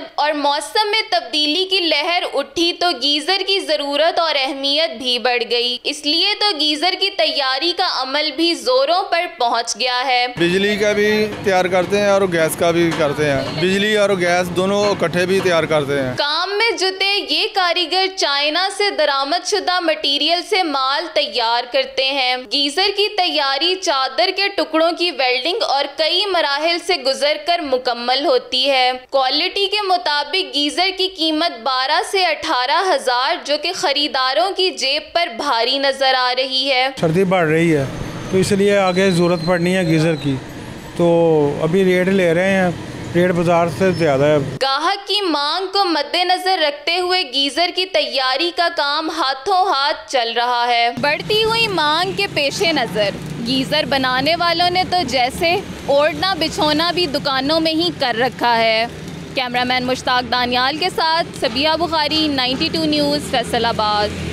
और मौसम में तब्दीली की लहर उठी तो गीजर की जरूरत और अहमियत भी बढ़ गई। इसलिए तो गीजर की तैयारी का अमल भी जोरों पर पहुंच गया है। बिजली का भी तैयार करते हैं और गैस का भी करते हैं। बिजली और गैस दोनों इकट्ठे भी तैयार करते हैं। काम में जुटे ये कारीगर चाइना से दरामद शुदा मटीरियल से माल तैयार करते हैं। गीजर की तैयारी चादर के टुकड़ों की वेल्डिंग और कई मराहिल से गुजरकर मुकम्मल होती है। क्वालिटी के मुताबिक गीजर की कीमत 12 से 18 हजार, जो कि खरीदारों की जेब पर भारी नजर आ रही है। सर्दी बढ़ रही है तो इसलिए आगे ज़रूरत पड़नी है गीज़र की, तो अभी रेट ले रहे हैं, रेट बाजार से ज़्यादा है। ग्राहक की मांग को मद्देनजर रखते हुए गीजर की तैयारी का काम हाथों हाथ चल रहा है। बढ़ती हुई मांग के पेशे नज़र गीजर बनाने वालों ने तो जैसे ओढ़ना बिछोना भी दुकानों में ही कर रखा है। कैमरामैन मुश्ताक दानियाल के साथ सबिया बुखारी, 92 न्यूज़, फैसलाबाद।